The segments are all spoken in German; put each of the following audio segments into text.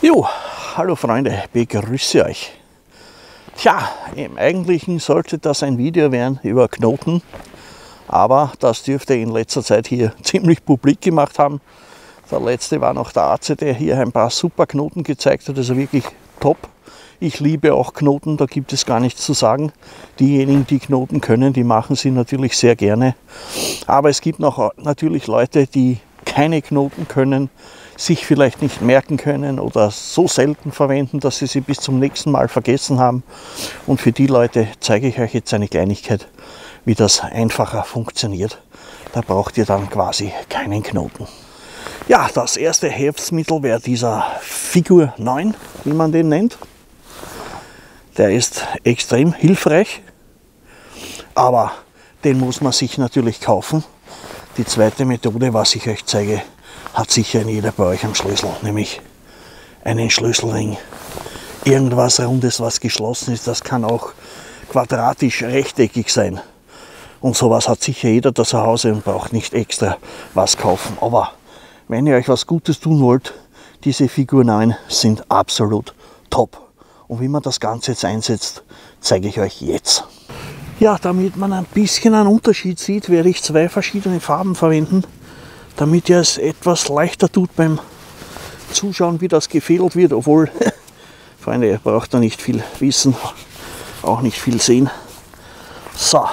Jo, hallo Freunde, begrüße euch. Tja, im Eigentlichen sollte das ein Video werden über Knoten, aber das dürfte in letzter Zeit hier ziemlich publik gemacht haben. Der letzte war noch der Arze, der hier ein paar super Knoten gezeigt hat, also wirklich top. Ich liebe auch Knoten, da gibt es gar nichts zu sagen. Diejenigen, die Knoten können, die machen sie natürlich sehr gerne. Aber es gibt noch natürlich Leute, die keine Knoten können, sich vielleicht nicht merken können oder so selten verwenden, dass sie bis zum nächsten Mal vergessen haben. Und für die Leute zeige ich euch jetzt eine Kleinigkeit, wie das einfacher funktioniert. Da braucht ihr dann quasi keinen Knoten. Ja, das erste Hilfsmittel wäre dieser Figur 9, wie man den nennt. Der ist extrem hilfreich, aber den muss man sich natürlich kaufen. Die zweite Methode, was ich euch zeige, hat sicher jeder bei euch am Schlüssel, nämlich einen Schlüsselring. Irgendwas Rundes, was geschlossen ist, das kann auch quadratisch, rechteckig sein. Und sowas hat sicher jeder da zu Hause und braucht nicht extra was kaufen. Aber wenn ihr euch was Gutes tun wollt, diese Figur 9 sind absolut top. Und wie man das Ganze jetzt einsetzt, zeige ich euch jetzt. Ja, damit man ein bisschen einen Unterschied sieht, werde ich zwei verschiedene Farben verwenden, damit ihr es etwas leichter tut beim Zuschauen, wie das gefädelt wird. Obwohl, Freunde, ihr braucht da nicht viel wissen, auch nicht viel sehen. So,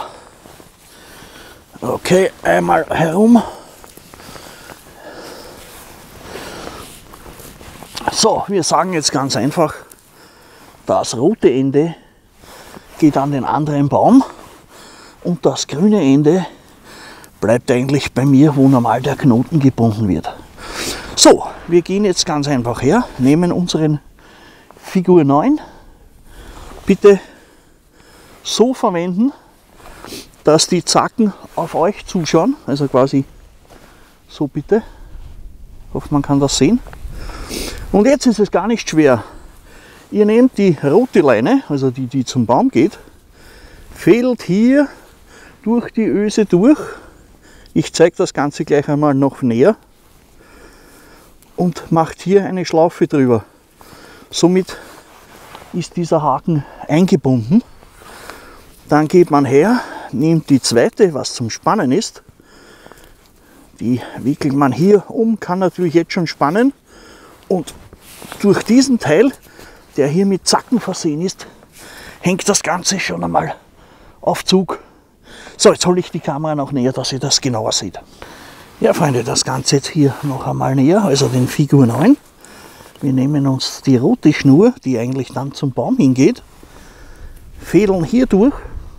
okay, einmal herum. So, wir sagen jetzt ganz einfach, das rote Ende geht an den anderen Baum und das grüne Ende bleibt eigentlich bei mir, wo normal der Knoten gebunden wird. So, wir gehen jetzt ganz einfach her, nehmen unseren Figur 9, bitte so verwenden, dass die Zacken auf euch zuschauen, also quasi so bitte. Ich hoffe, man kann das sehen. Und jetzt ist es gar nicht schwer. Ihr nehmt die rote Leine, also die zum Baum geht, fädelt hier durch die Öse durch. Ich zeige das Ganze gleich einmal noch näher und macht hier eine Schlaufe drüber. Somit ist dieser Haken eingebunden. Dann geht man her, nimmt die zweite, was zum Spannen ist. Die wickelt man hier um, kann natürlich jetzt schon spannen. Und durch diesen Teil, der hier mit Zacken versehen ist, hängt das Ganze schon einmal auf Zug. So, jetzt hole ich die Kamera noch näher, dass ihr das genauer seht. Ja, Freunde, das Ganze jetzt hier noch einmal näher, also den Figur 9. Wir nehmen uns die rote Schnur, die eigentlich dann zum Baum hingeht, fädeln hier durch,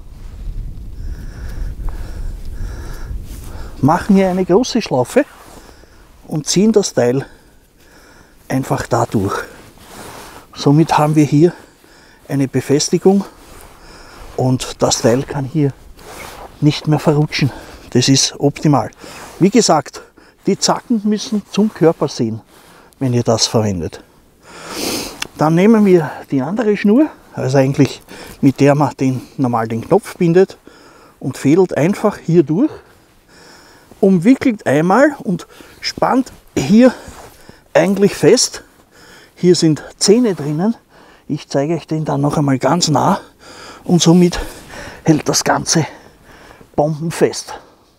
machen hier eine große Schlaufe und ziehen das Teil einfach da durch. Somit haben wir hier eine Befestigung und das Teil kann hier nicht mehr verrutschen. Das ist optimal. Wie gesagt, die Zacken müssen zum Körper sehen, wenn ihr das verwendet. Dann nehmen wir die andere Schnur, also eigentlich mit der man normal den Knopf bindet, und fädelt einfach hier durch, umwickelt einmal und spannt hier eigentlich fest. Hier sind Zähne drinnen. Ich zeige euch den dann noch einmal ganz nah und somit hält das Ganze bombenfest.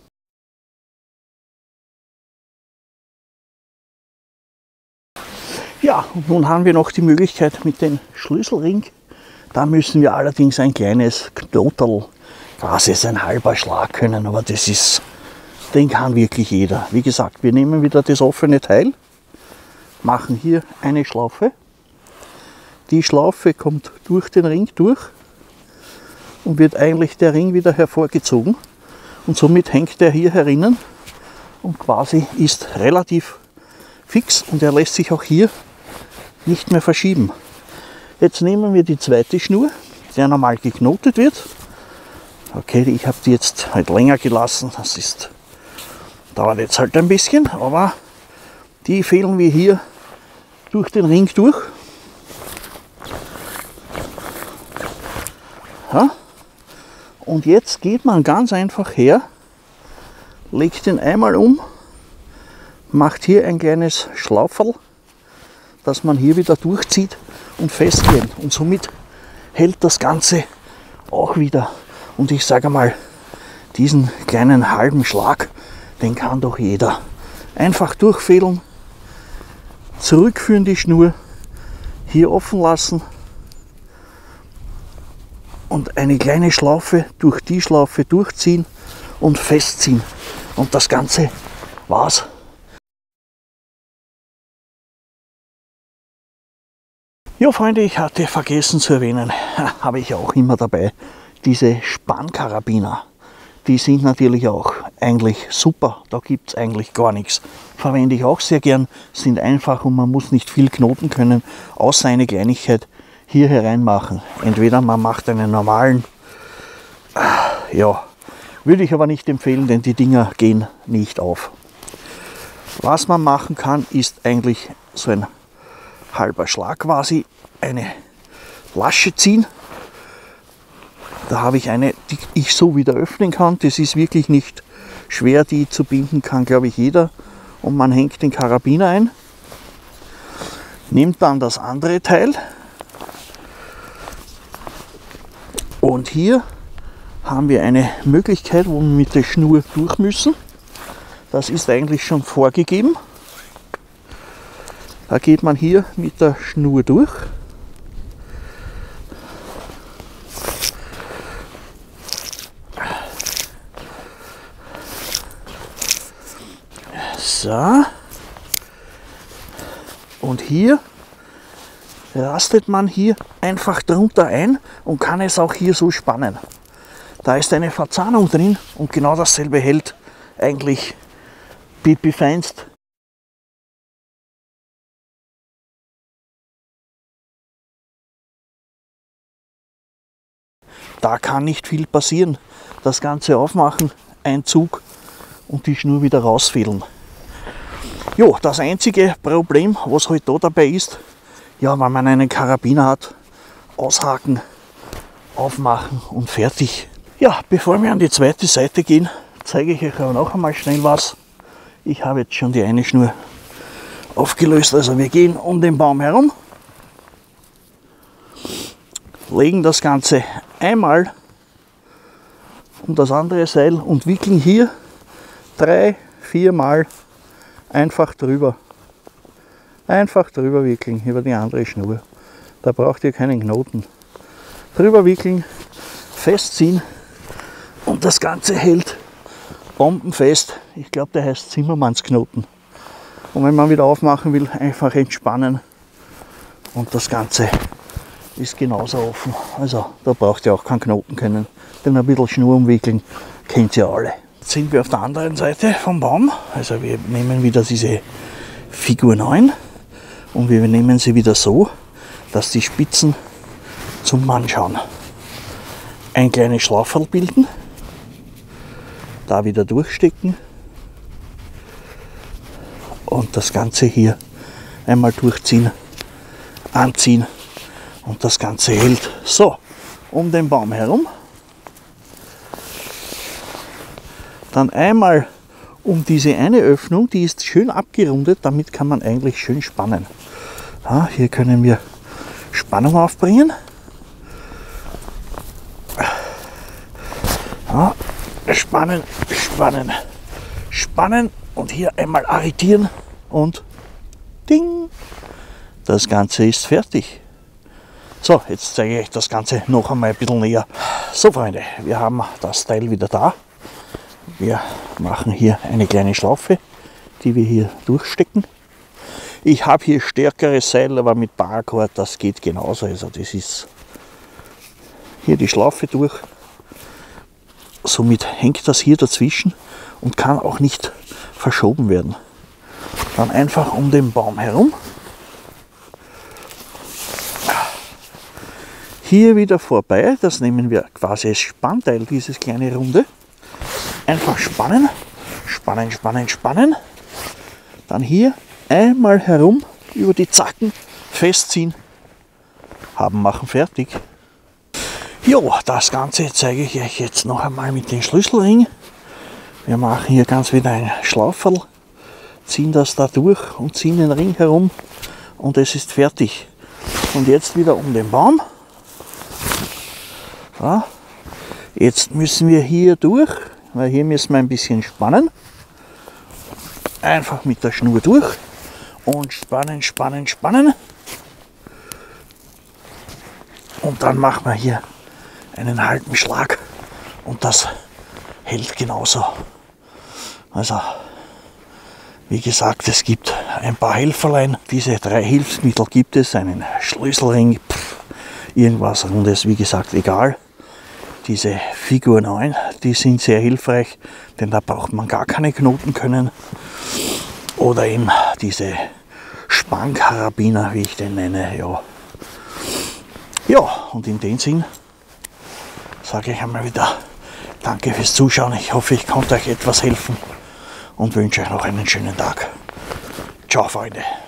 Ja, und nun haben wir noch die Möglichkeit mit dem Schlüsselring. Da müssen wir allerdings ein kleines Knoterl, quasi ist ein halber Schlag können, aber den kann wirklich jeder. Wie gesagt, wir nehmen wieder das offene Teil, machen hier eine Schlaufe. Die Schlaufe kommt durch den Ring durch und wird eigentlich der Ring wieder hervorgezogen. Und somit hängt er hier herinnen und quasi ist relativ fix und er lässt sich auch hier nicht mehr verschieben. Jetzt nehmen wir die zweite Schnur, der normal geknotet wird. Okay, ich habe die jetzt halt länger gelassen, dauert jetzt halt ein bisschen, aber die fädeln wir hier durch den Ring durch. Ja. Und jetzt geht man ganz einfach her, legt den einmal um, macht hier ein kleines Schlauferl, dass man hier wieder durchzieht und festgehen. Und somit hält das Ganze auch wieder. Und ich sage mal, diesen kleinen halben Schlag, den kann doch jeder. Einfach durchfädeln, zurückführen die Schnur, hier offen lassen und eine kleine Schlaufe durch die Schlaufe durchziehen und festziehen. Und das Ganze war's. Ja, Freunde, ich hatte vergessen zu erwähnen, habe ich auch immer dabei, diese Spannkarabiner. Die sind natürlich auch eigentlich super, da gibt es eigentlich gar nichts. Verwende ich auch sehr gern, sind einfach und man muss nicht viel knoten können, außer eine Kleinigkeit hier herein machen. Entweder man macht einen normalen, ja, würde ich aber nicht empfehlen, denn die Dinger gehen nicht auf. Was man machen kann, ist eigentlich so ein halber Schlag quasi, eine Lasche ziehen. Da habe ich eine, die ich so wieder öffnen kann. Das ist wirklich nicht schwer, die zu binden kann, glaube ich, jeder. Und man hängt den Karabiner ein, nimmt dann das andere Teil und hier haben wir eine Möglichkeit, wo wir mit der Schnur durch müssen. Das ist eigentlich schon vorgegeben. Da geht man hier mit der Schnur durch. So. Und hier rastet man hier einfach drunter ein und kann es auch hier so spannen. Da ist eine Verzahnung drin und genau dasselbe hält eigentlich pipi feinst. Da kann nicht viel passieren. Das Ganze aufmachen, ein Zug und die Schnur wieder rausfädeln. Jo, das einzige Problem, was halt da dabei ist, ja, wenn man einen Karabiner hat, aushaken, aufmachen und fertig. Ja, bevor wir an die zweite Seite gehen, zeige ich euch aber noch einmal schnell was. Ich habe jetzt schon die eine Schnur aufgelöst, also wir gehen um den Baum herum, legen das Ganze einmal um das andere Seil und wickeln hier 3-4 Mal einfach drüber. Einfach drüber wickeln über die andere Schnur. Da braucht ihr keinen Knoten. Drüber wickeln, festziehen und das Ganze hält bombenfest. Ich glaube, der heißt Zimmermannsknoten. Und wenn man wieder aufmachen will, einfach entspannen und das Ganze ist genauso offen. Also da braucht ihr auch keinen Knoten können. Denn ein bisschen Schnur umwickeln kennt ihr alle. Jetzt sind wir auf der anderen Seite vom Baum. Also wir nehmen wieder diese Figur 9 und wir nehmen sie wieder so, dass die Spitzen zum Mann schauen. Ein kleines Schlauferl bilden, da wieder durchstecken und das Ganze hier einmal durchziehen, anziehen und das Ganze hält. So, um den Baum herum. Dann einmal um diese eine Öffnung, die ist schön abgerundet, damit kann man eigentlich schön spannen. Ja, hier können wir Spannung aufbringen. Ja, spannen, spannen, spannen und hier einmal arretieren und ding, das Ganze ist fertig. So, jetzt zeige ich euch das Ganze noch einmal ein bisschen näher. So Freunde, wir haben das Teil wieder da. Wir machen hier eine kleine Schlaufe, die wir hier durchstecken. Ich habe hier stärkere Seil, aber mit Paracord, das geht genauso. Also das ist hier die Schlaufe durch. Somit hängt das hier dazwischen und kann auch nicht verschoben werden. Dann einfach um den Baum herum. Hier wieder vorbei, das nehmen wir quasi als Spannteil, dieses kleine Runde. Einfach spannen, spannen, spannen, spannen. Dann hier einmal herum über die Zacken festziehen, haben, machen, fertig. Jo, das Ganze zeige ich euch jetzt noch einmal mit dem Schlüsselring. Wir machen hier ganz wieder ein Schlauferl, ziehen das da durch und ziehen den Ring herum und es ist fertig. Und jetzt wieder um den Baum. So. Jetzt müssen wir hier durch, weil hier müssen wir ein bisschen spannen. Einfach mit der Schnur durch und spannen, spannen, spannen. Und dann machen wir hier einen halben Schlag und das hält genauso. Also, wie gesagt, es gibt ein paar Helferlein. Diese 3 Hilfsmittel gibt es, einen Schlüsselring, irgendwas Rundes, wie gesagt, egal. Diese Figur 9, die sind sehr hilfreich, denn da braucht man gar keine Knoten können. Oder eben diese Spannkarabiner, wie ich den nenne. Ja, ja, und in dem Sinn sage ich einmal wieder danke fürs Zuschauen. Ich hoffe, ich konnte euch etwas helfen und wünsche euch noch einen schönen Tag. Ciao, Freunde.